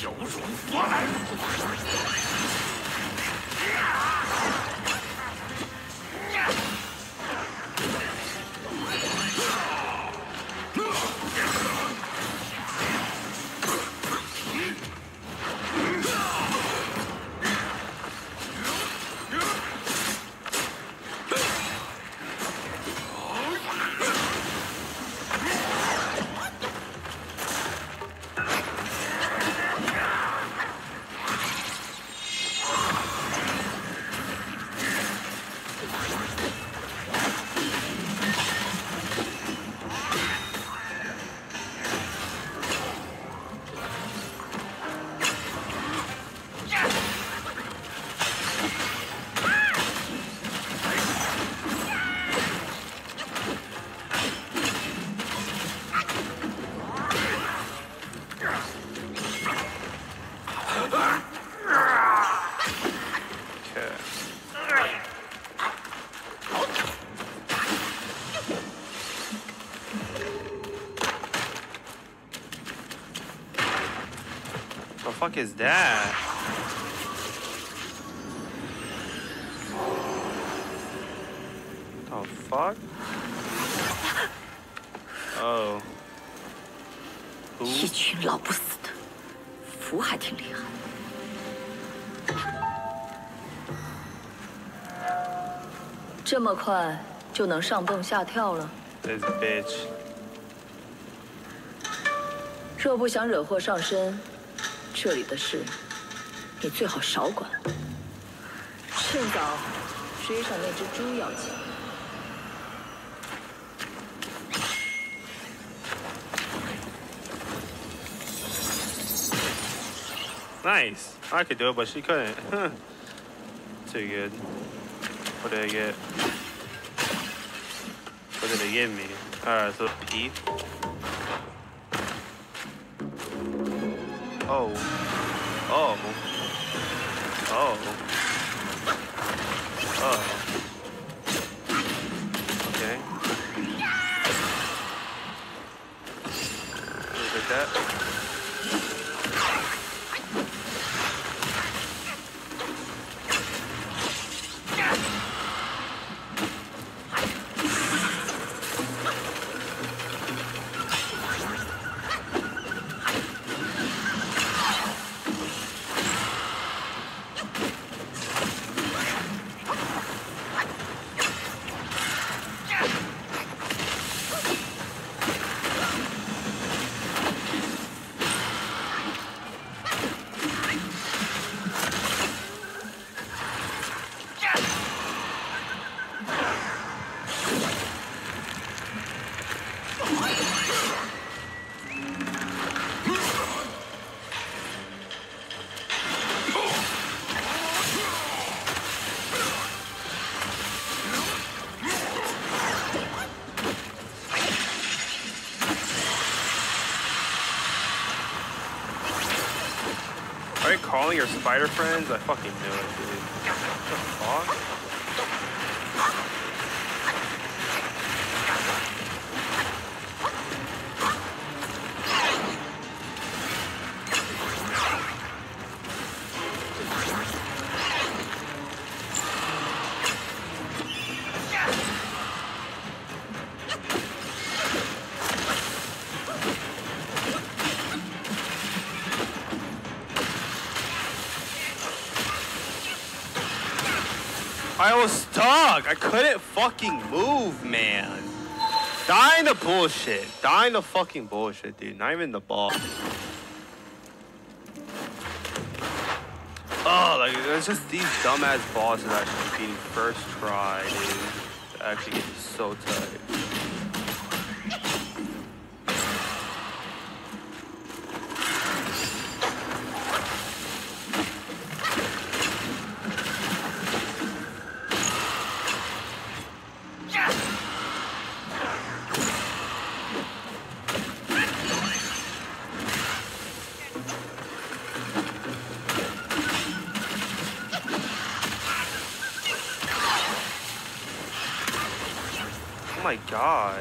有种活来！ The fuck is that? The fuck? Oh. 一群老不死的，符还挺厉害。这么快就能上蹦下跳了？ This bitch. 若不想惹祸上身，这里的事你最好少管。趁早追上那只猪要紧。 Nice. I could do it, but she couldn't. Too good. What did I get? What did they give me? Alright, so P. Oh. Oh. Oh. Oh. Okay. Look at that. Are you calling your spider friends? I fucking knew it, dude. What the fuck? I was stuck. I couldn't fucking move, man. Dying to bullshit. Dying to fucking bullshit, dude. Not even the ball. Oh, like, it's just these dumbass bosses that should be beating first try, dude. That actually gets so tight. Oh my god.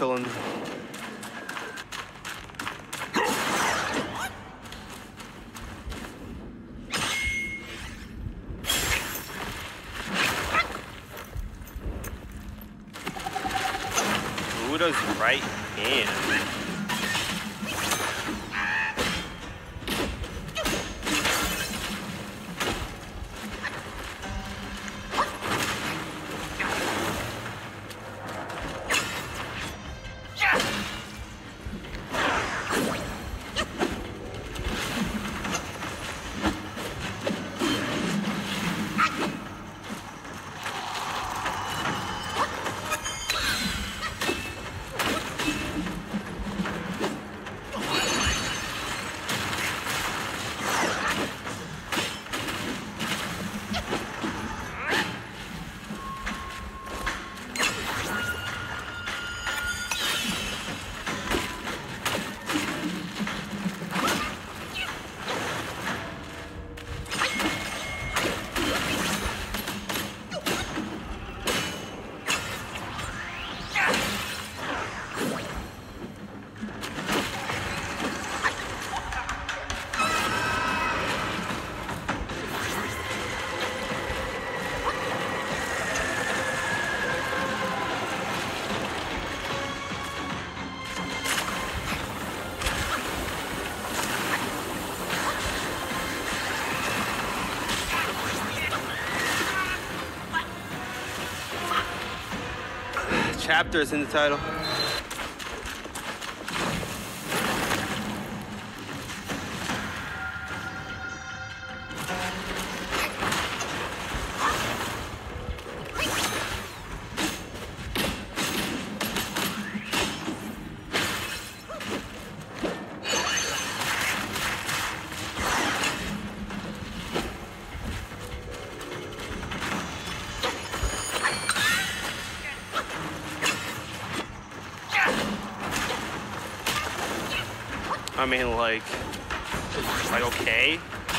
chilling. Buddha's right hand. Chapters in the title. I mean, like okay.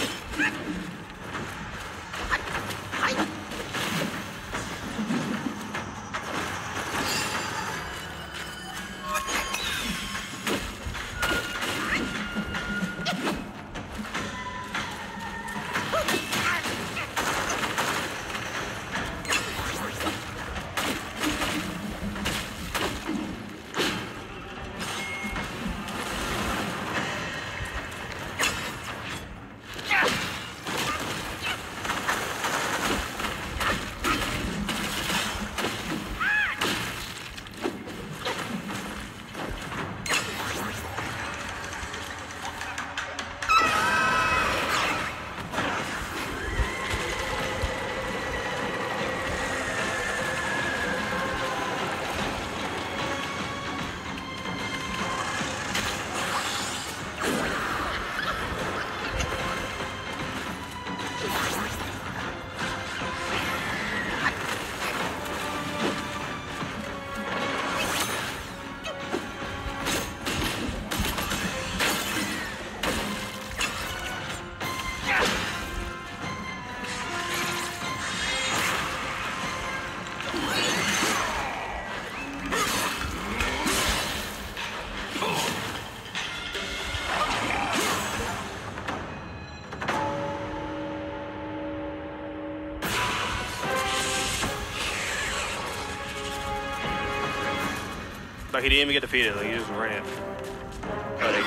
Like, he didn't even get defeated, like, he just ran. Like,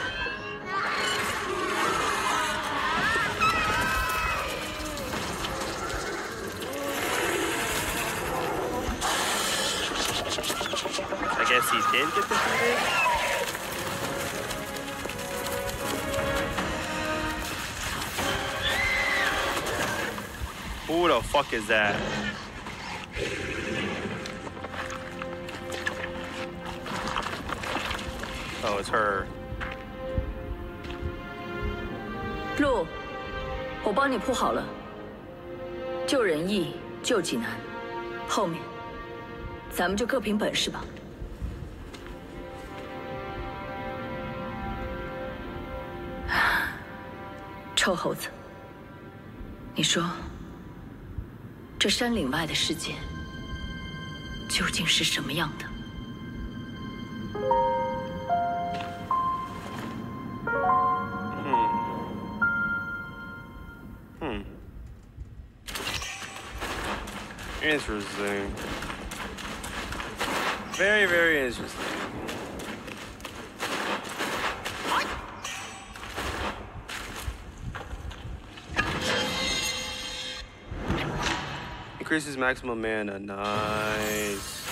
I guess he did get defeated? Who the fuck is that? Oh, it's her. 路，我帮你铺好了。救人易，救济难。后面，咱们就各凭本事吧。臭猴子，你说，这山岭外的世界究竟是什么样的？ Interesting. Very, very interesting. Increases maximum mana. Nice.